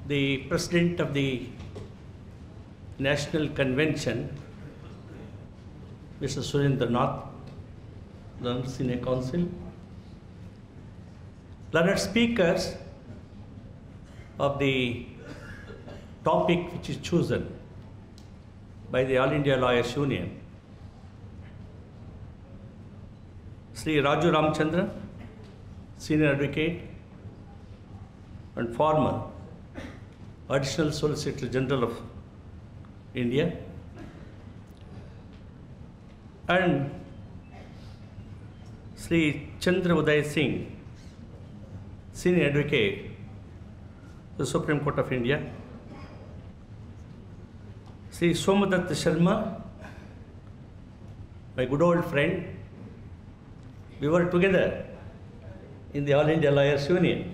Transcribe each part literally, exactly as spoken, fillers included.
the President of the National Convention, Mister Surendra Nath, Learned Senior Counsel, learned speakers of the topic which is chosen by the All India Lawyers Union, Sri Raju Ramchandra, Senior Advocate and former Additional Solicitor General of India, and Sri Chandra Uday Singh, Senior Advocate, the Supreme Court of India, Sri Somadatta Sharma, my good old friend. We were together in the All India Lawyers Union.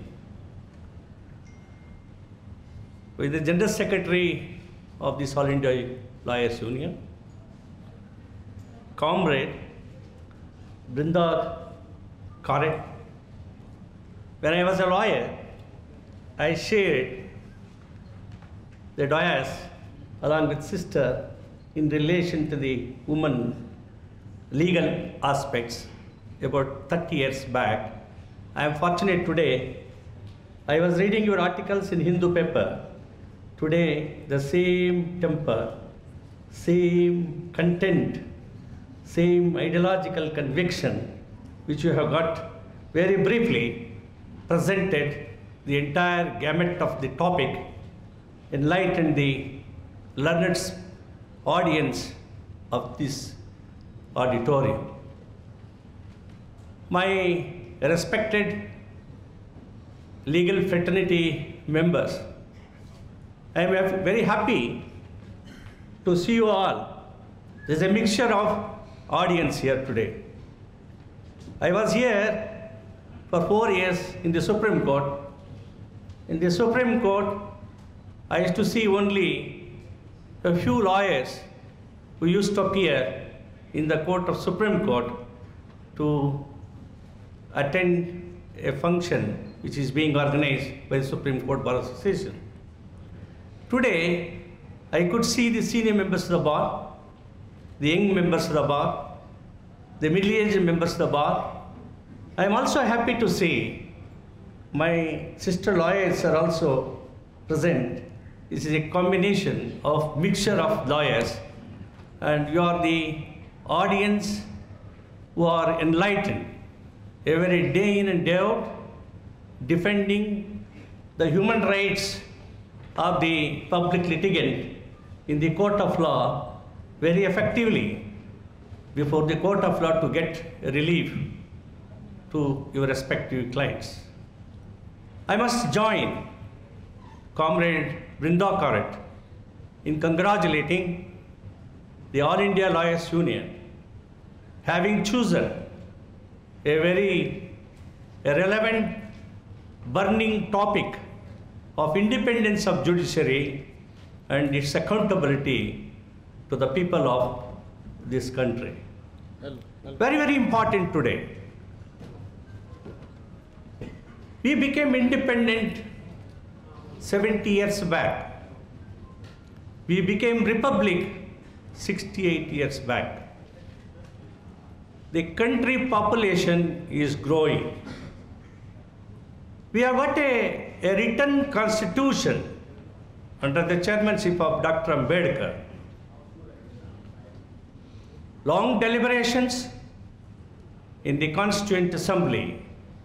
With the General Secretary of this All India Lawyers Union, Comrade Brinda Karat. When I was a lawyer, I shared the dais along with sister in relation to the women legal aspects about thirty years back. I am fortunate today. I was reading your articles in Hindu paper. Today, the same temper, same content, same ideological conviction, which you have got very briefly presented the entire gamut of the topic, enlightened the learned audience of this auditorium. My respected legal fraternity members, I am very happy to see you all. There's a mixture of audience here today. I was here for four years in the Supreme Court. In the Supreme Court, I used to see only a few lawyers who used to appear in the court of Supreme Court to attend a function which is being organized by the Supreme Court Bar Association. Today, I could see the senior members of the bar, the young members of the bar, the middle-aged members of the bar. I am also happy to see my sister lawyers are also present. This is a combination of mixture of lawyers, and you are the audience who are enlightened every day in and day out, defending the human rights of the public litigant in the court of law very effectively before the court of law to get relief to your respective clients. I must join Comrade Brinda Karat in congratulating the All India Lawyers Union having chosen a very a relevant, burning topic of independence of judiciary and its accountability to the people of this country. Very, very important today. We became independent seventy years back. We became republic sixty-eight years back. The country population is growing. We have got a, a written constitution under the chairmanship of Doctor Ambedkar. Long deliberations in the Constituent Assembly.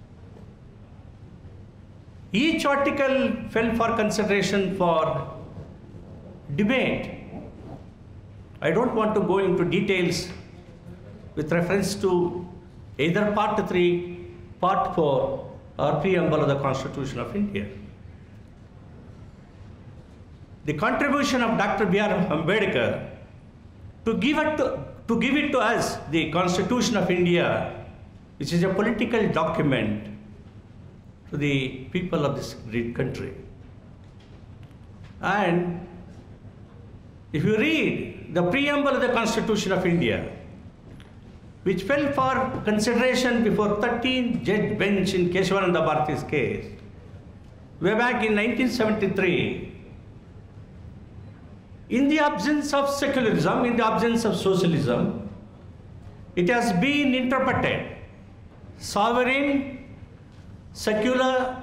Each article fell for consideration for debate. I don't want to go into details with reference to either Part three, Part four, or preamble of the Constitution of India. The contribution of Doctor B R Ambedkar to give it to, to give it to us, the Constitution of India, which is a political document to the people of this great country. And if you read the preamble of the Constitution of India, which fell for consideration before thirteen judge bench in Keshavananda Bharati's case, way back in nineteen seventy-three, in the absence of secularism, in the absence of socialism, it has been interpreted sovereign, secular,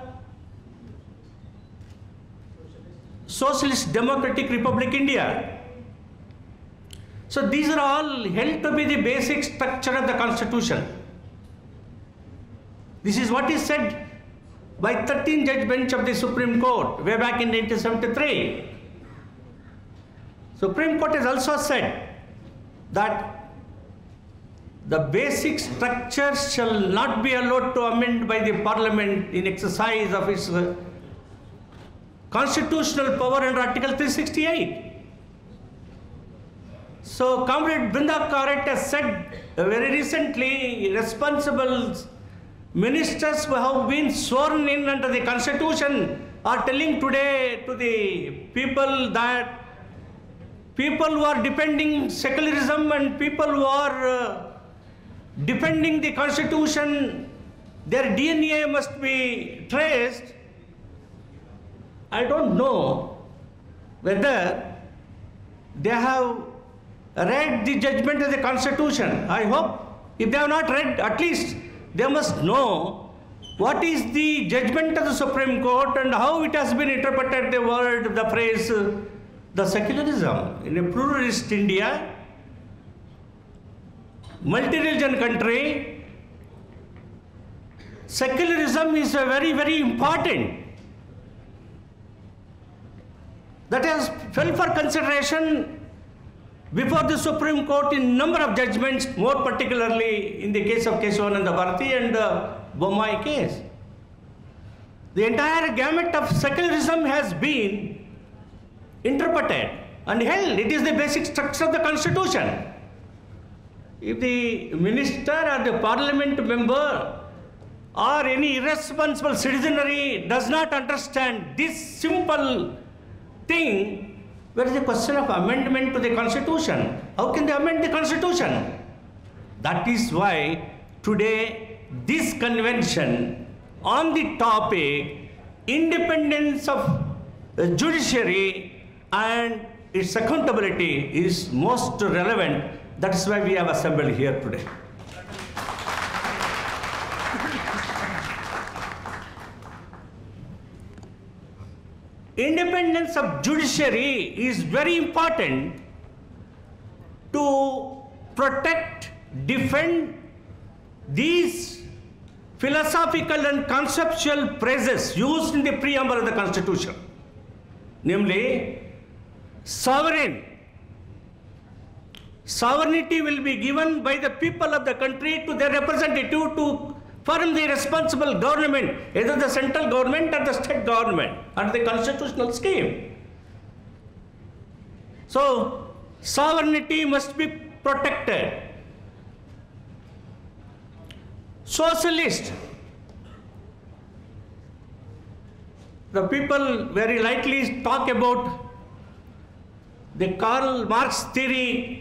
Socialist Democratic Republic India. So these are all held to be the basic structure of the Constitution. This is what is said by thirteen judge bench of the Supreme Court way back in nineteen seventy-three. Supreme Court has also said that the basic structure shall not be allowed to amend by the Parliament in exercise of its constitutional power under Article three sixty-eight. So Comrade Brinda Karat has said very recently, responsible ministers who have been sworn in under the Constitution are telling today to the people that people who are defending secularism and people who are uh, defending the Constitution, their D N A must be traced. I don't know whether they have read the judgment of the Constitution. I hope if they have not read, at least they must know what is the judgment of the Supreme Court and how it has been interpreted, the word, the phrase, the secularism. In a pluralist India, multi-religion country, secularism is a very, very important. That has fell for consideration before the Supreme Court in number of judgments, more particularly in the case of Kesavananda Bharati and uh, Bommai case. The entire gamut of secularism has been interpreted and held. It is the basic structure of the Constitution. If the minister or the parliament member or any irresponsible citizenry does not understand this simple thing, where is the question of amendment to the Constitution? How can they amend the Constitution? That is why today this convention on the topic independence of the judiciary and its accountability is most relevant. That is why we have assembled here today. Independence of judiciary is very important to protect, defend these philosophical and conceptual phrases used in the preamble of the Constitution, namely, sovereign. Sovereignty will be given by the people of the country to their representative to form the responsible government, either the central government or the state government, under the constitutional scheme. So, sovereignty must be protected. Socialist. The people very lightly talk about the Karl Marx theory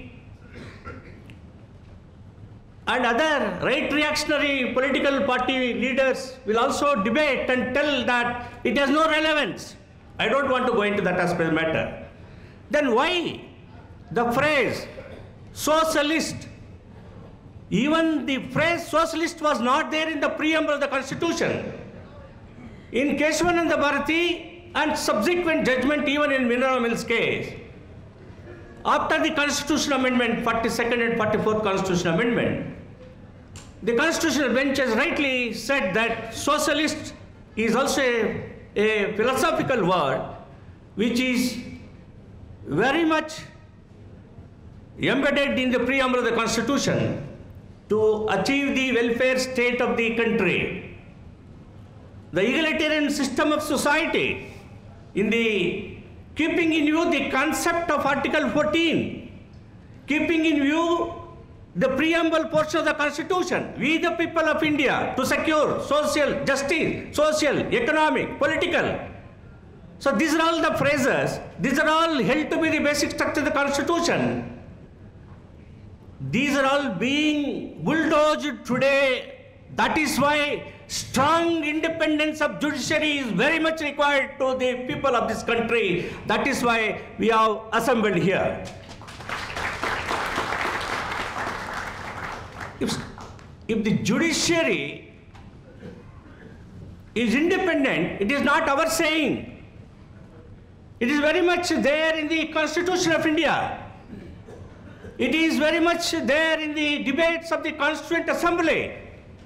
and other right reactionary political party leaders will also debate and tell that it has no relevance. I don't want to go into that aspect of the matter. Then why the phrase socialist? Even the phrase socialist was not there in the preamble of the Constitution. In Kesavananda Bharati and subsequent judgment, even in Minerva Mills case, after the Constitutional Amendment, forty-second and forty-fourth Constitutional Amendment, the Constitutional Bench has rightly said that socialist is also a, a philosophical word which is very much embedded in the preamble of the Constitution to achieve the welfare state of the country. The egalitarian system of society, in the keeping in view the concept of Article fourteen, keeping in view the preamble portion of the Constitution, we the people of India to secure social justice, social, economic, political. So these are all the phrases, these are all held to be the basic structure of the Constitution. These are all being bulldozed today That is why strong independence of judiciary is very much required to the people of this country. That is why we have assembled here. If, if the judiciary is independent, it is not our saying. It is very much there in the Constitution of India. It is very much there in the debates of the Constituent Assembly.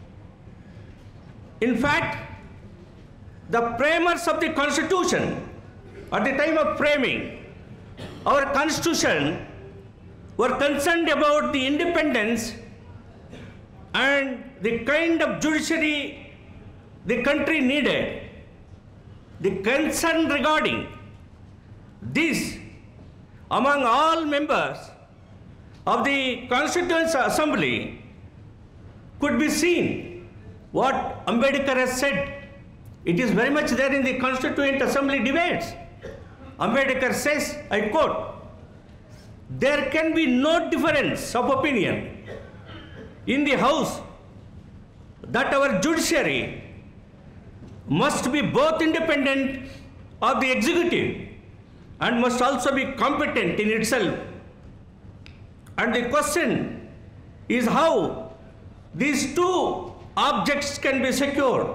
In fact, the framers of the Constitution, at the time of framing our Constitution, were concerned about the independence and the kind of judiciary the country needed. The concern regarding this among all members of the Constituent Assembly could be seen. What Ambedkar has said, it is very much there in the Constituent Assembly debates. Ambedkar says, I quote, "There can be no difference of opinion in the House that our judiciary must be both independent of the executive and must also be competent in itself. And the question is how these two objects can be secured."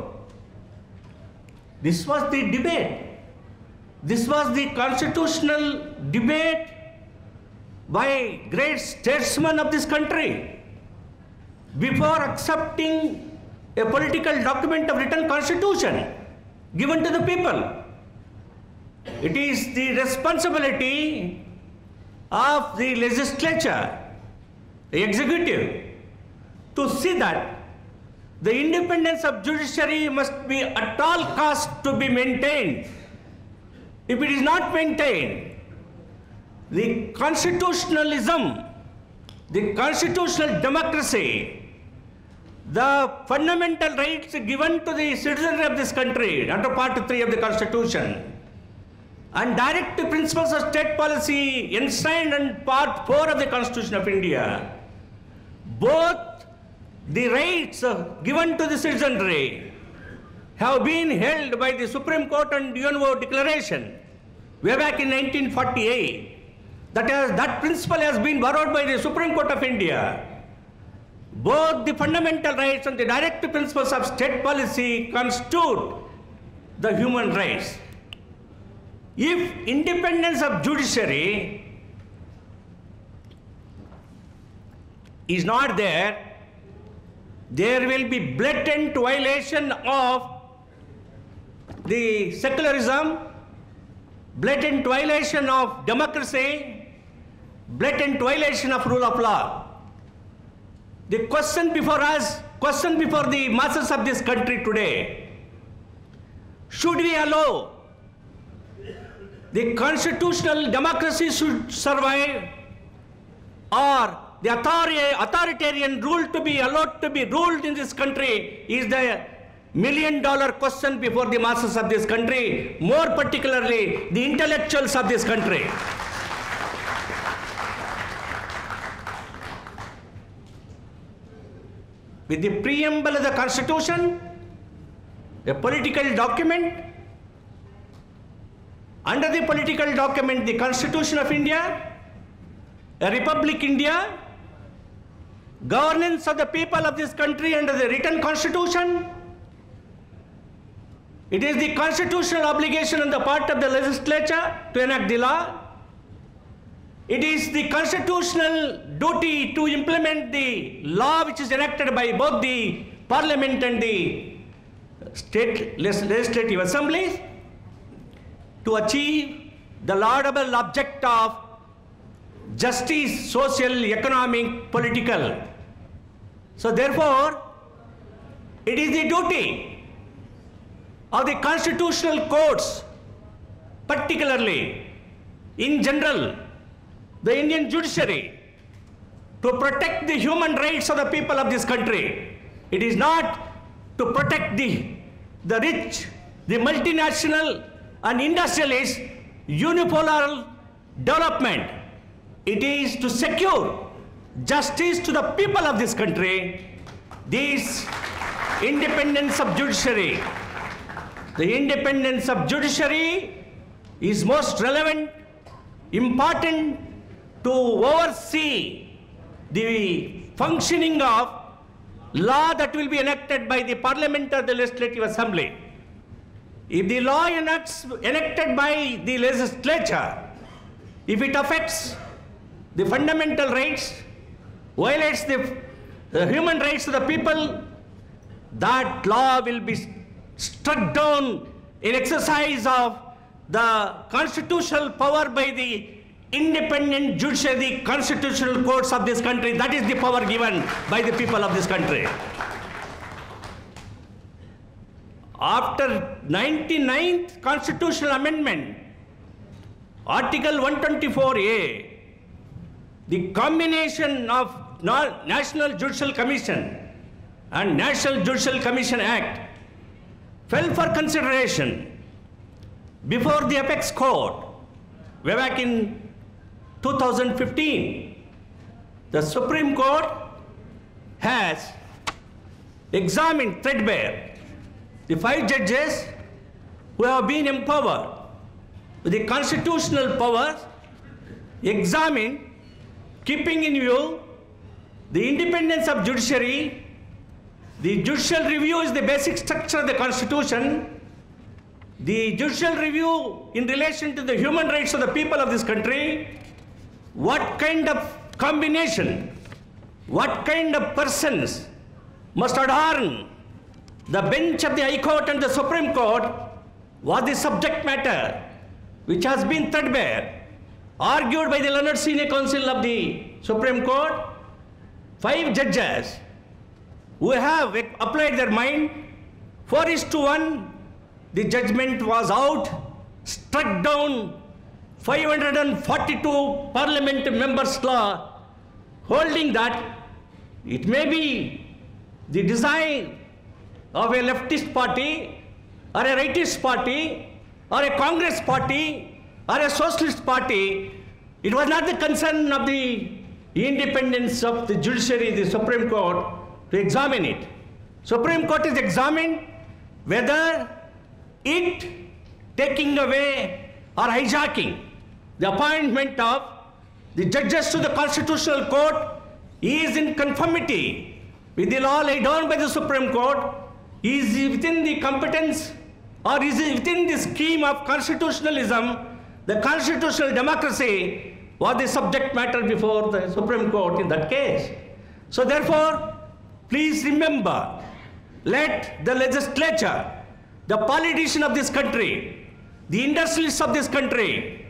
This was the debate. This was the constitutional debate by great statesmen of this country before accepting a political document of written constitution given to the people. It is the responsibility of the legislature, the executive, to see that the independence of judiciary must be at all costs to be maintained. If it is not maintained, the constitutionalism, the constitutional democracy, the fundamental rights given to the citizenry of this country under Part three of the Constitution, and direct principles of state policy enshrined in Part four of the Constitution of India, both the rights given to the citizenry have been held by the Supreme Court and U N O Declaration way back in nineteen forty-eight. That, has, that principle has been borrowed by the Supreme Court of India. Both the fundamental rights and the direct principles of state policy constitute the human rights. If independence of judiciary is not there, there will be blatant violation of the secularism, blatant violation of democracy, blatant violation of rule of law. The question before us, question before the masses of this country today, should we allow the constitutional democracy should survive, or the authoritarian rule to be allowed to be ruled in this country, is the million dollar question before the masses of this country, more particularly the intellectuals of this country. With the preamble of the Constitution, a political document, under the political document, the Constitution of India, a Republic India, governance of the people of this country under the written Constitution. It is the constitutional obligation on the part of the legislature to enact the law. It is the constitutional duty to implement the law which is enacted by both the Parliament and the state legislative assemblies to achieve the laudable object of justice, social, economic, political. So therefore, it is the duty of the constitutional courts, particularly in general, the Indian judiciary, to protect the human rights of the people of this country. It is not to protect the, the rich, the multinational and industrialist unipolar development. It is to secure justice to the people of this country. These independence of judiciary. The independence of judiciary is most relevant, important to oversee the functioning of law that will be enacted by the Parliament or the Legislative Assembly. If the law enacts, enacted by the legislature, if it affects the fundamental rights, violates the, the human rights of the people, that law will be struck down in exercise of the constitutional power by the independent judiciary, the constitutional courts of this country. That is the power given by the people of this country. After ninety-ninth constitutional amendment, Article one twenty-four A, the combination of National Judicial Commission and National Judicial Commission Act fell for consideration before the apex court way back in two thousand fifteen. The Supreme Court has examined threadbare the five judges who have been empowered with the constitutional powers, examined, keeping in view the independence of judiciary. The judicial review is the basic structure of the Constitution. The judicial review in relation to the human rights of the people of this country, what kind of combination, what kind of persons must adorn the bench of the High Court and the Supreme Court was the subject matter which has been threadbare, argued by the learned senior counsel of the Supreme Court. Five judges who have applied their mind, four is to one, the judgment was out, struck down five hundred forty-two Parliament members' law, holding that it may be the design of a leftist party, or a rightist party, or a Congress party, or a socialist party. It was not the concern of the independence of the judiciary, the Supreme Court, to examine it. Supreme Court is examined whether it taking away or hijacking the appointment of the judges to the Constitutional Court is in conformity with the law laid down by the Supreme Court, is within the competence or is within the scheme of constitutionalism. The constitutional democracy was the subject matter before the Supreme Court in that case. So therefore, please remember, let the legislature, the politician of this country, the industrialists of this country,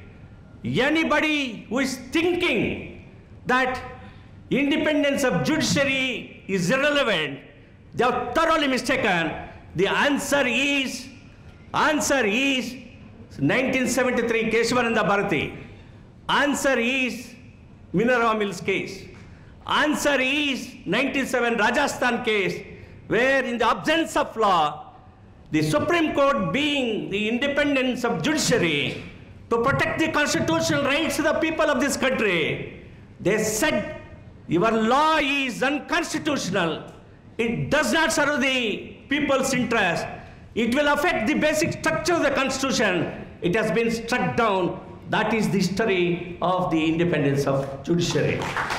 anybody who is thinking that independence of judiciary is irrelevant, they are thoroughly mistaken. The answer is, answer is nineteen seventy-three Keshavananda Bharati. Answer is Minerva Mills case. Answer is ninety-seven Rajasthan case, where in the absence of law, the Supreme Court being the independence of judiciary to protect the constitutional rights of the people of this country, they said your law is unconstitutional. It does not serve the people's interest. It will affect the basic structure of the Constitution. It has been struck down. That is the history of the independence of judiciary.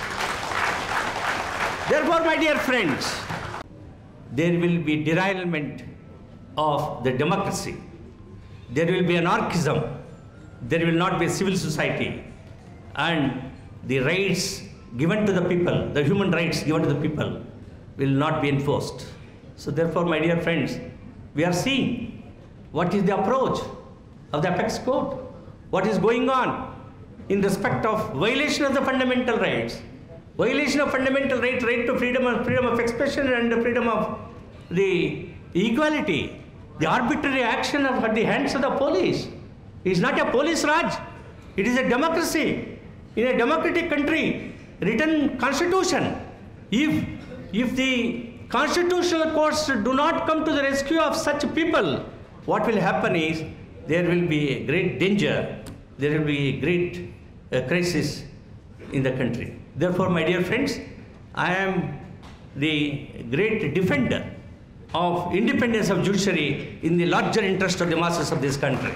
Therefore, my dear friends, there will be derailment of the democracy. There will be anarchism. There will not be civil society. And the rights given to the people, the human rights given to the people, will not be enforced. So therefore, my dear friends, we are seeing what is the approach of the apex court, what is going on in respect of violation of the fundamental rights, violation of fundamental right, right to freedom of, freedom of expression and the freedom of the equality, the arbitrary action of, at the hands of the police. It is not a police raj, it is a democracy. In a democratic country, written constitution, if If the constitutional courts do not come to the rescue of such people, what will happen is there will be a great danger, there will be a great uh, crisis in the country. Therefore, my dear friends, I am the great defender of independence of judiciary in the larger interest of the masses of this country.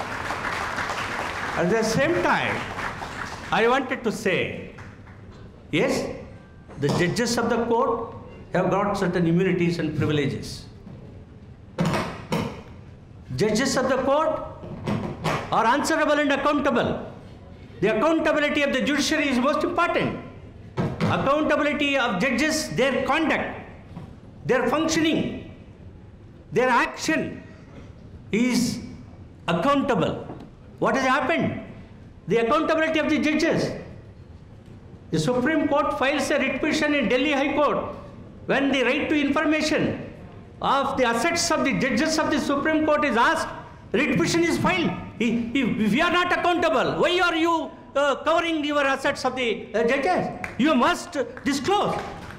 At the same time, I wanted to say, yes, the judges of the court have got certain immunities and privileges. Judges of the court are answerable and accountable. The accountability of the judiciary is most important. Accountability of judges, their conduct, their functioning, their action is accountable. What has happened? The accountability of the judges. The Supreme Court files a writ petition in Delhi High Court when the right to information of the assets of the judges of the Supreme Court is asked, writ petition is filed. If you are not accountable, why are you uh, covering your assets of the uh, judges? You must disclose.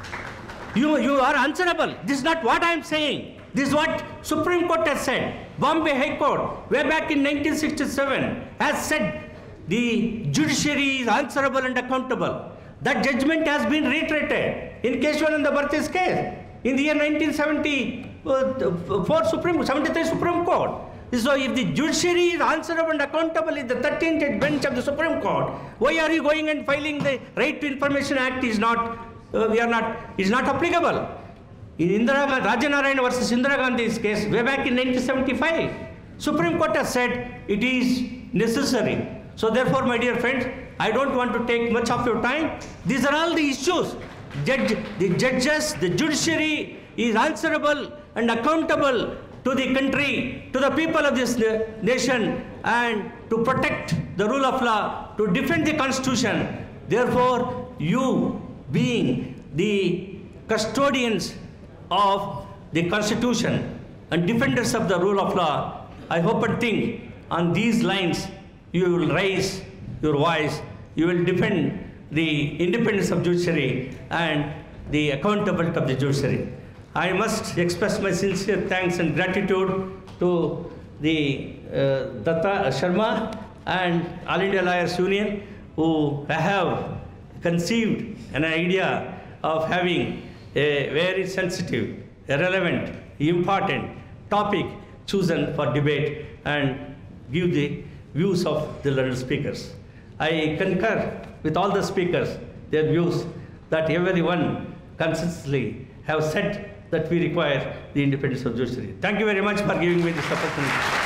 You, you are answerable. This is not what I am saying. This is what Supreme Court has said. Bombay High Court, way back in nineteen sixty-seven, has said the judiciary is answerable and accountable. That judgment has been reiterated in Keshwananda Bharti's case in the year nineteen seventy-four Supreme, seventy-three Supreme Court. So if the judiciary is answerable and accountable in the thirteenth judge bench of the Supreme Court, why are you going and filing the Right to Information Act is not, uh, we are not, is not applicable. In Indira Gandhi, Rajanarayan versus Indira Gandhi's case, way back in nineteen seventy-five, Supreme Court has said it is necessary. So therefore, my dear friends, I don't want to take much of your time. These are all the issues. Judge, the judges, the judiciary is answerable and accountable to the country, to the people of this nation, and to protect the rule of law, to defend the Constitution. Therefore, you being the custodians of the Constitution and defenders of the rule of law, I hope and think on these lines you will raise your voice, you will defend the independence of judiciary and the accountability of the judiciary. I must express my sincere thanks and gratitude to the uh, Datta Sharma and All India Lawyers Union, who have conceived an idea of having a very sensitive, relevant, important topic chosen for debate and give the views of the learned speakers. I concur with all the speakers, their views that everyone consistently have said that we require the independence of judiciary. Thank you very much for giving me this opportunity.